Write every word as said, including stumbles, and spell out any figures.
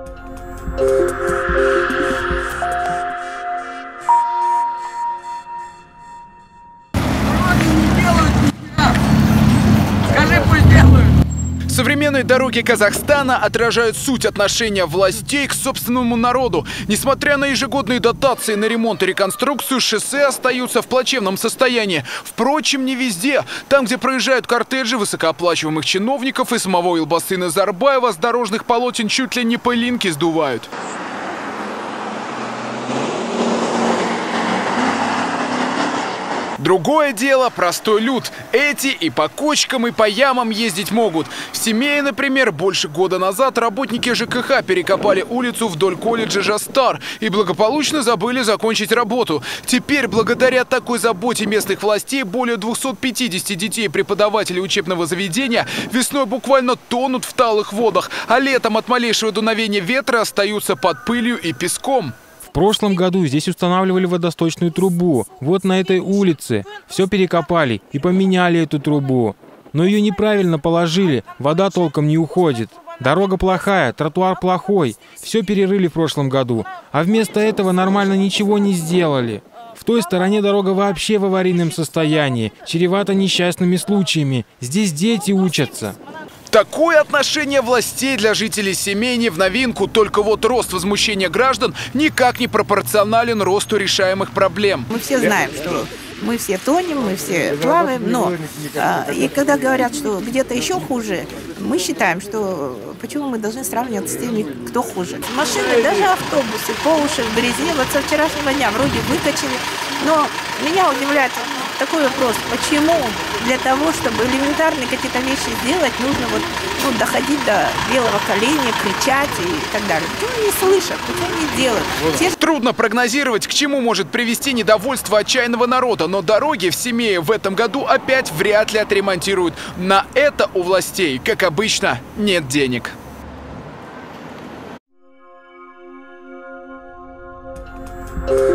Современные дороги Казахстана отражают суть отношения властей к собственному народу. Несмотря на ежегодные дотации на ремонт и реконструкцию, шоссе остаются в плачевном состоянии. Впрочем, не везде. Там, где проезжают кортежи высокооплачиваемых чиновников и самого Елбасы Назарбаева, с дорожных полотен чуть ли не пылинки сдувают. Другое дело – простой люд. Эти и по кочкам, и по ямам ездить могут. В Семее, например, больше года назад работники ЖКХ перекопали улицу вдоль колледжа Жастар и благополучно забыли закончить работу. Теперь, благодаря такой заботе местных властей, более двухсот пятидесяти детей преподавателей учебного заведения весной буквально тонут в талых водах, а летом от малейшего дуновения ветра остаются под пылью и песком. В прошлом году здесь устанавливали водосточную трубу. Вот на этой улице. Все перекопали и поменяли эту трубу. Но ее неправильно положили, вода толком не уходит. Дорога плохая, тротуар плохой. Все перерыли в прошлом году. А вместо этого нормально ничего не сделали. В той стороне дорога вообще в аварийном состоянии, чревата несчастными случаями. Здесь дети учатся. Такое отношение властей для жителей Семей не в новинку, только вот рост возмущения граждан никак не пропорционален росту решаемых проблем. Мы все знаем, что мы все тонем, мы все плаваем, но а, и когда говорят, что где-то еще хуже, мы считаем, что почему мы должны сравниваться с теми, кто хуже. Машины, даже автобусы по уши в грязи, вот со вчерашнего дня вроде выкачали, но меня удивляет такой вопрос, почему для того, чтобы элементарные какие-то вещи сделать, нужно вот, ну, доходить до белого коленя, кричать и так далее. Почему не слышат, почему не делают? Все... Трудно прогнозировать, к чему может привести недовольство отчаянного народа, но дороги в Семее в этом году опять вряд ли отремонтируют. На это у властей, как обычно, нет денег. Thank you.